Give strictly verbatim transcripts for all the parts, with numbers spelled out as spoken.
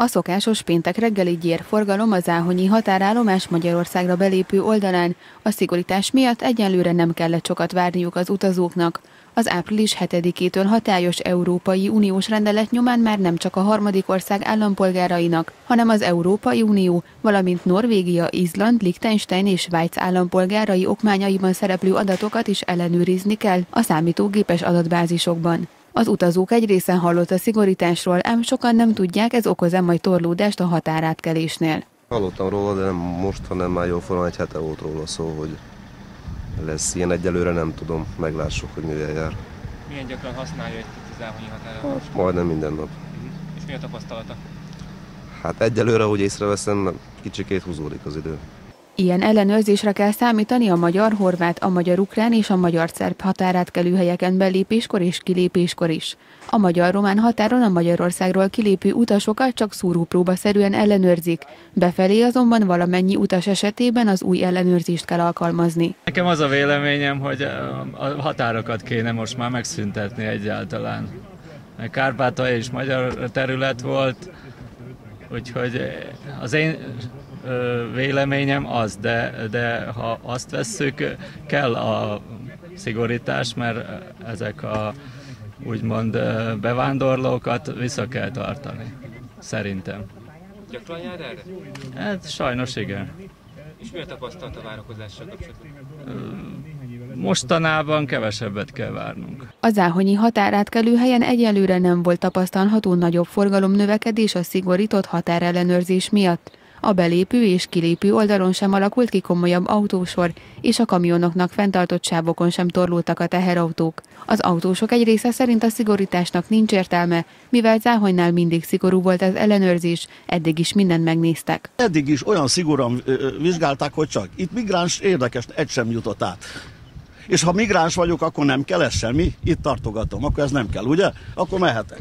A szokásos péntek reggeli gyérforgalom a záhonyi határállomás Magyarországra belépő oldalán a szigorítás miatt egyelőre nem kellett sokat várniuk az utazóknak. Az április hetedikétől hatályos Európai Uniós rendelet nyomán már nem csak a harmadik ország állampolgárainak, hanem az Európai Unió, valamint Norvégia, Izland, Liechtenstein és Svájc állampolgárai okmányaiban szereplő adatokat is ellenőrizni kell a számítógépes adatbázisokban. Az utazók egy része hallott a szigorításról, ám sokan nem tudják, ez okoz-e majd torlódást a határátkelésnél. Hallottam róla, de nem most, hanem már jóformán egy hete volt róla szó, hogy lesz ilyen, egyelőre nem tudom, meglássuk, hogy mivel jár. Milyen gyakran használja itt a záhonyi határállomást? Hát, majdnem minden nap. Uh-huh. És mi a tapasztalata? Hát egyelőre, hogy észreveszem, kicsikét húzódik az idő. Ilyen ellenőrzésre kell számítani a magyar-horvát, a magyar-ukrán és a magyar-szerb határátkelő helyeken belépéskor és kilépéskor is. A magyar-román határon a Magyarországról kilépő utasokat csak szúrópróbaszerűen ellenőrzik, befelé azonban valamennyi utas esetében az új ellenőrzést kell alkalmazni. Nekem az a véleményem, hogy a határokat kéne most már megszüntetni egyáltalán. Kárpátalja is magyar terület volt, úgyhogy az én véleményem az, de, de ha azt vesszük, kell a szigorítás, mert ezek a úgymond bevándorlókat vissza kell tartani, szerintem. Gyakran jár erre? Hát sajnos igen. És mi a tapasztalat a várakozással kapcsolatban? Mostanában kevesebbet kell várnunk. A záhonyi határátkelő helyen egyelőre nem volt tapasztalható nagyobb forgalomnövekedés a szigorított határellenőrzés miatt. A belépő és kilépő oldalon sem alakult ki komolyabb autósor, és a kamionoknak fenntartott sávokon sem torlódtak a teherautók. Az autósok egy része szerint a szigorításnak nincs értelme, mivel Záhonynál mindig szigorú volt az ellenőrzés, eddig is mindent megnéztek. Eddig is olyan szigorúan vizsgálták, hogy csak itt migráns érdekes, egy sem jutott át. És ha migráns vagyok, akkor nem kell ez semmi, itt tartogatom, akkor ez nem kell, ugye? Akkor mehetek.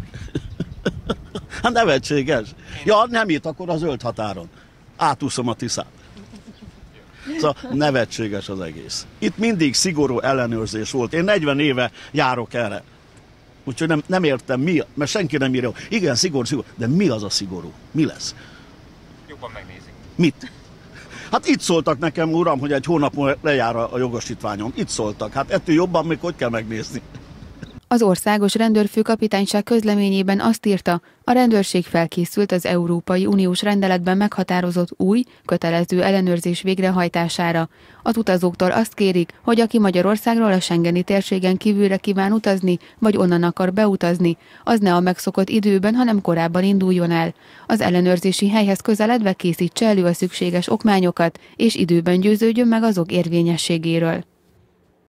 Hát nevetséges. Ja, nem itt, akkor a zöld határon. Átúszom a Tiszát. Szóval nevetséges az egész. Itt mindig szigorú ellenőrzés volt. Én negyven éve járok erre. Úgyhogy nem, nem értem mi, mert senki nem írja. Igen, szigorú, szigorú. De mi az a szigorú? Mi lesz? Jobban megnézik. Mit? Hát itt szóltak nekem, uram, hogy egy hónap múlva lejár a jogosítványom. Itt szóltak. Hát ettől jobban még hogy kell megnézni? Az országos rendőrfőkapitányság közleményében azt írta, a rendőrség felkészült az Európai Uniós rendeletben meghatározott új, kötelező ellenőrzés végrehajtására. Az utazóktól azt kérik, hogy aki Magyarországról a schengeni térségen kívülre kíván utazni, vagy onnan akar beutazni, az ne a megszokott időben, hanem korábban induljon el. Az ellenőrzési helyhez közeledve készítse elő a szükséges okmányokat, és időben győződjön meg azok érvényességéről.